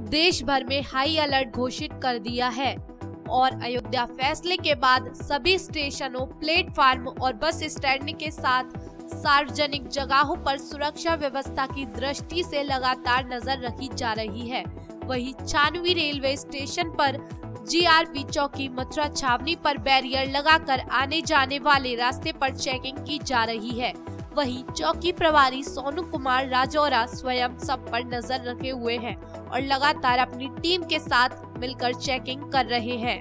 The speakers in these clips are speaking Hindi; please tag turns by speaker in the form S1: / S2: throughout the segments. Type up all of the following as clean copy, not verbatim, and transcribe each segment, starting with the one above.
S1: देश भर में हाई अलर्ट घोषित कर दिया है और अयोध्या फैसले के बाद सभी स्टेशनों, प्लेटफार्म और बस स्टैंड के साथ सार्वजनिक जगहों पर सुरक्षा व्यवस्था की दृष्टि से लगातार नजर रखी जा रही है। वहीं छानवी रेलवे स्टेशन पर जीआरपी चौकी मथुरा छावनी पर बैरियर लगाकर आने जाने वाले रास्ते पर चेकिंग की जा रही है। वहीं चौकी प्रभारी सोनू कुमार राजौरा स्वयं सब पर नजर रखे हुए हैं और लगातार अपनी टीम के साथ मिलकर चेकिंग कर रहे हैं।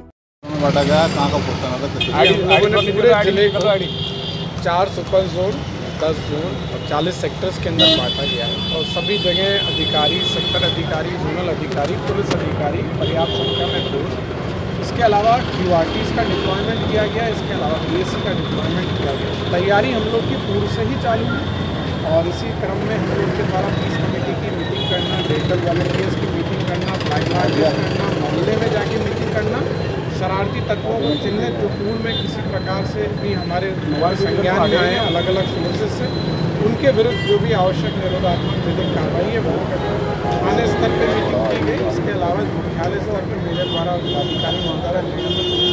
S2: पूरे जिले को 4 सुपर जोन, 10 जोन और 40 सेक्टर्स के अंदर बांटा गया है और सभी जगह अधिकारी, सेक्टर अधिकारी, जोनल अधिकारी, पुलिस अधिकारी, पर्याप्त संख्या में फोर्स, इसके अलावा QRTs का डिप्लॉयमेंट किया गया, इसके अलावा BSC का डिप्लॉयमेंट किया गया। तैयारी हम लोग की पूर्व से ही चालू है और इसी क्रम में हम लोग के द्वारा पीस कमेटी की मीटिंग करना, डिजिटल वॉलंटियर्स की मीटिंग करना, फ्लैग मार्च करना, मोहल्ले में जाके मीटिंग करना, शरारती तत्वों को चिन्हित जो पूर्व में किसी प्रकार से भी हमारे संज्ञान में आए अलग अलग सोर्सेज से, उनके विरुद्ध जो भी आवश्यक निरोधात्मक विधिक कार्रवाई है वो करना। थाने स्तर पर मीटिंग की गई, इसके अलावा मुख्यालय स्तर पर मेरे द्वारा अधिकारी महोदय